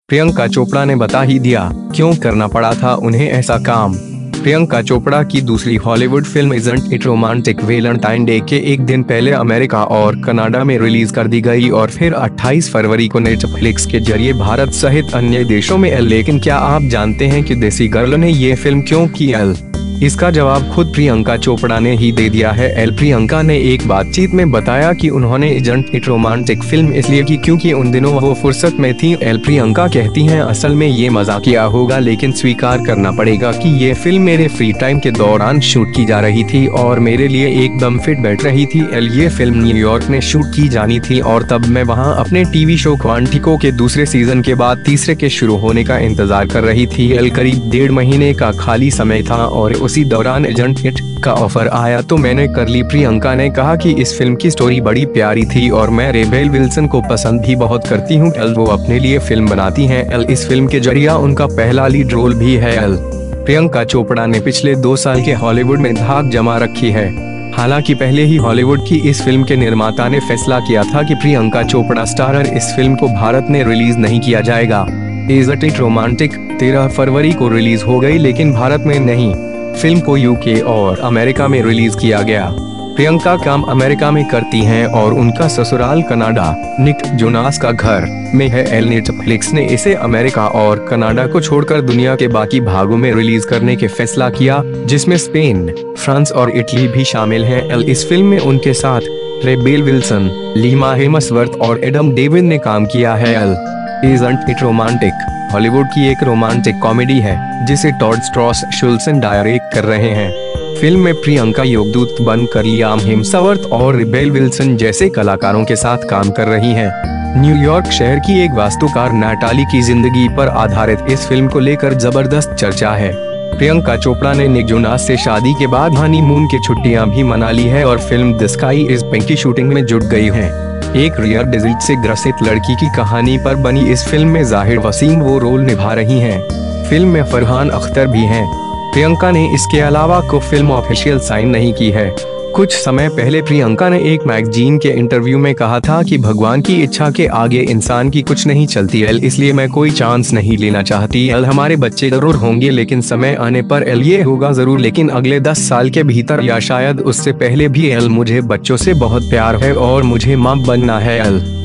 प्रियंका चोपड़ा ने बता ही दिया क्यों करना पड़ा था उन्हें ऐसा काम। प्रियंका चोपड़ा की दूसरी Hollywood film isn't it romantic Valentine day के एक दिन पहले अमेरिका और कनाडा में रिलीज कर दी गई और फिर 28 फरवरी को नेटफ्लिक्स के जरिए भारत सहित अन्य देशों में। लेकिन क्या आप जानते हैं कि देसी गर्ल ने ये फिल्म क्यों की? इसका जवाब खुद प्रियंका चोपड़ा ने ही दे दिया है। प्रियंका ने एक बातचीत में बताया कि उन्होंने इज़न्ट इट रोमांटिक फिल्म इसलिए की क्योंकि उन दिनों वो फुर्सत में थी। प्रियंका कहती हैं, असल में ये मजाकिया होगा लेकिन स्वीकार करना पड़ेगा कि ये फिल्म मेरे फ्री टाइम के दौरान शूट की जा रही थी और मेरे लिए एकदम फिट बैठ रही थी। ये फिल्म न्यूयॉर्क में शूट की जानी थी और तब मैं वहाँ अपने टीवी शो क्वांटिको के दूसरे सीजन के बाद तीसरे के शुरू होने का इंतजार कर रही थी। करीब 1.5 महीने का खाली समय था और उसी दौरान इज़न्ट इट का ऑफर आया तो मैंने कर ली। प्रियंका ने कहा कि इस फिल्म की स्टोरी बड़ी प्यारी थी और मैं रेबेल विल्सन को पसंद भी बहुत करती हूँ। वो अपने लिए फिल्म बनाती हैं। इस फिल्म के जरिए उनका पहला लीड रोल भी है। प्रियंका चोपड़ा ने पिछले 2 साल के हॉलीवुड में धाक जमा रखी है। हालांकि पहले ही हॉलीवुड की इस फिल्म के निर्माता ने फैसला किया था कि प्रियंका चोपड़ा स्टारर इस फिल्म को भारत में रिलीज नहीं किया जाएगा। इज़न्ट इट रोमांटिक 13 फरवरी को रिलीज हो गई लेकिन भारत में नहीं। फिल्म को यूके और अमेरिका में रिलीज किया गया। प्रियंका काम अमेरिका में करती हैं और उनका ससुराल कनाडा निक जोनास का घर में है। नेटफ्लिक्स ने इसे अमेरिका और कनाडा को छोड़कर दुनिया के बाकी भागों में रिलीज करने के फैसला किया, जिसमें स्पेन, फ्रांस और इटली भी शामिल हैं। इस फिल्म में उनके साथ रेबेल विल्सन, लीमा हेम्सवर्थ और एडम डेविड ने काम किया है। इज़न्ट इट रोमांटिक हॉलीवुड की एक रोमांटिक कॉमेडी है जिसे टॉड स्ट्रॉस शुल्सन डायरेक्ट कर रहे हैं। फिल्म में प्रियंका योगदूत बनकर लियाम हेम्सवर्थ और रेबेल विल्सन जैसे कलाकारों के साथ काम कर रही हैं। न्यूयॉर्क शहर की एक वास्तुकार नाटाली की जिंदगी पर आधारित इस फिल्म को लेकर जबरदस्त चर्चा है। प्रियंका चोपड़ा ने निक जोनास से शादी के बाद हनीमून की छुट्टियां भी मना ली है और film the sky is pink की शूटिंग में जुट गई है। एक रेयर डिजीज से ग्रसित लड़की की कहानी पर बनी इस फिल्म में जाहिर वसीम वो रोल निभा रही हैं। फिल्म में फरहान अख्तर भी हैं। प्रियंका ने इसके अलावा को फिल्म ऑफिशियल साइन नहीं की है। कुछ समय पहले प्रियंका ने एक मैगजीन के इंटरव्यू में कहा था कि भगवान की इच्छा के आगे इंसान की कुछ नहीं चलती इसलिए मैं कोई चांस नहीं लेना चाहती। हमारे बच्चे जरूर होंगे लेकिन समय आने पर ये होगा जरूर, लेकिन अगले 10 साल के भीतर या शायद उससे पहले भी मुझे बच्चों से बहुत प्यार है और मुझे मां बनना है।